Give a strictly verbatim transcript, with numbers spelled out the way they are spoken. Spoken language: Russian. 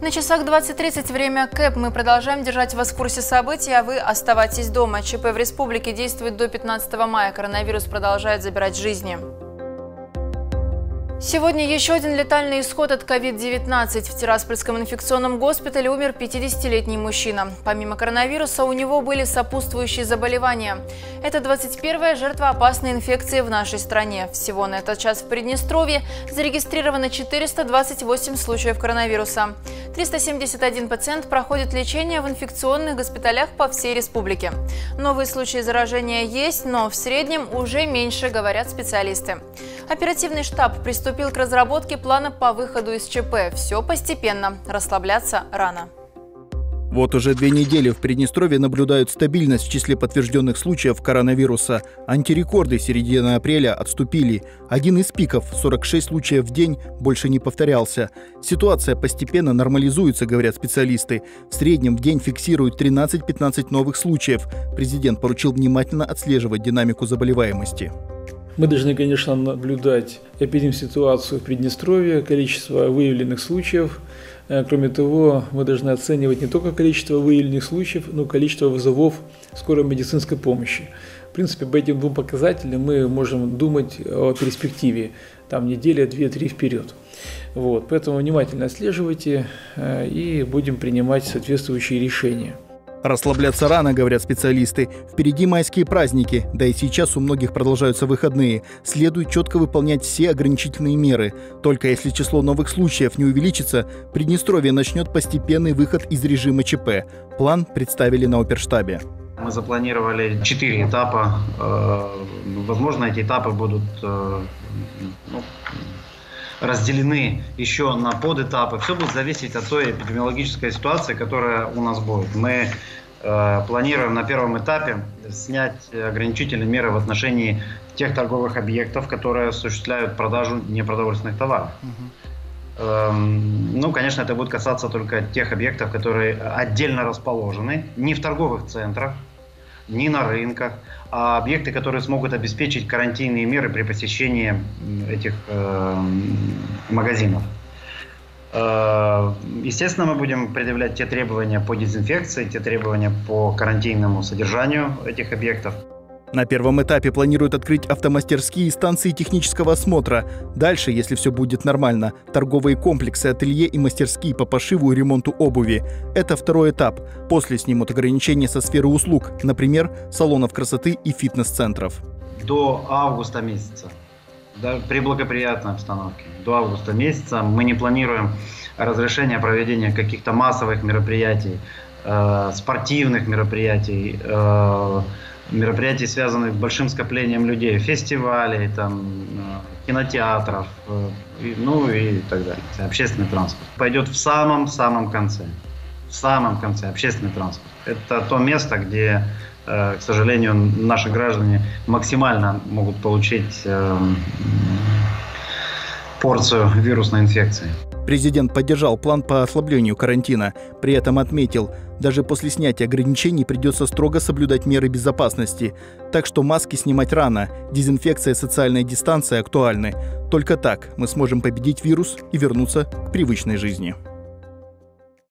На часах двадцать тридцать время КЭП. Мы продолжаем держать вас в курсе событий, а вы оставайтесь дома. ЧП в республике действует до пятнадцатого мая. Коронавирус продолжает забирать жизни. Сегодня еще один летальный исход от ковид девятнадцать. В Тираспольском инфекционном госпитале умер пятидесятилетний мужчина. Помимо коронавируса у него были сопутствующие заболевания. Это двадцать первая жертва опасной инфекции в нашей стране. Всего на этот час в Приднестровье зарегистрировано четыреста двадцать восемь случаев коронавируса. триста семьдесят один пациент проходит лечение в инфекционных госпиталях по всей республике. Новые случаи заражения есть, но в среднем уже меньше, говорят специалисты. Оперативный штаб приступил к разработке плана по выходу из ЧП. Все постепенно. Расслабляться рано. Вот уже две недели в Приднестровье наблюдают стабильность в числе подтвержденных случаев коронавируса. Антирекорды середины апреля отступили. Один из пиков, сорок шесть случаев в день, больше не повторялся. Ситуация постепенно нормализуется, говорят специалисты. В среднем в день фиксируют тринадцать-пятнадцать новых случаев. Президент поручил внимательно отслеживать динамику заболеваемости. Мы должны, конечно, наблюдать эпидемситуацию в Приднестровье, количество выявленных случаев. Кроме того, мы должны оценивать не только количество выявленных случаев, но и количество вызовов скорой медицинской помощи. В принципе, по этим двум показателям мы можем думать о перспективе, там неделя, две, три вперед. Вот, поэтому внимательно отслеживайте и будем принимать соответствующие решения. Расслабляться рано, говорят специалисты. Впереди майские праздники, да и сейчас у многих продолжаются выходные. Следует четко выполнять все ограничительные меры. Только если число новых случаев не увеличится, Приднестровье начнет постепенный выход из режима ЧП. План представили на оперштабе. Мы запланировали четыре этапа. Возможно, эти этапы будут ну, разделены еще на подэтапы. Все будет зависеть от той эпидемиологической ситуации, которая у нас будет. Мы э, планируем на первом этапе снять ограничительные меры в отношении тех торговых объектов, которые осуществляют продажу непродовольственных товаров. Uh-huh. эм, ну, конечно, это будет касаться только тех объектов, которые отдельно расположены, не в торговых центрах, не на рынках, а объекты, которые смогут обеспечить карантинные меры при посещении этих э, магазинов. Э, естественно, мы будем предъявлять те требования по дезинфекции, те требования по карантинному содержанию этих объектов. На первом этапе планируют открыть автомастерские и станции технического осмотра. Дальше, если все будет нормально, торговые комплексы, ателье и мастерские по пошиву и ремонту обуви. Это второй этап. После снимут ограничения со сферы услуг, например, салонов красоты и фитнес-центров. До августа месяца, да, при благоприятной обстановке, до августа месяца мы не планируем разрешения проведения каких-то массовых мероприятий, э, спортивных мероприятий, э, мероприятий, связанных с большим скоплением людей, фестивалей, там, кинотеатров, ну и так далее. Общественный транспорт пойдет в самом-самом конце. В самом конце общественный транспорт. Это то место, где, к сожалению, наши граждане максимально могут получить порцию вирусной инфекции. Президент поддержал план по ослаблению карантина. При этом отметил, даже после снятия ограничений придется строго соблюдать меры безопасности. Так что маски снимать рано, дезинфекция и социальная дистанция актуальны. Только так мы сможем победить вирус и вернуться к привычной жизни.